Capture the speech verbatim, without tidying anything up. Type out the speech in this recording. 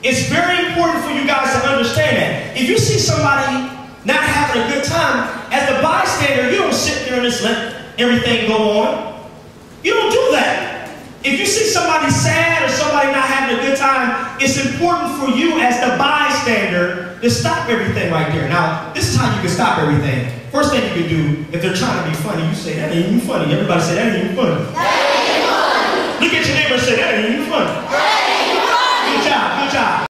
It's very important for you guys to understand that. If you see somebody not having a good time, as the bystander, you don't sit there and just let everything go on. You don't do that. If you see somebody sad or somebody not having a good time, it's important for you as the bystander to stop everything right there. Now, this is how you can stop everything. First thing you can do, if they're trying to be funny, you say, that ain't even funny. Everybody say, that ain't even funny. That ain't funny. Look at your neighbor and say, that ain't even funny. That ain't funny. Good job, good job.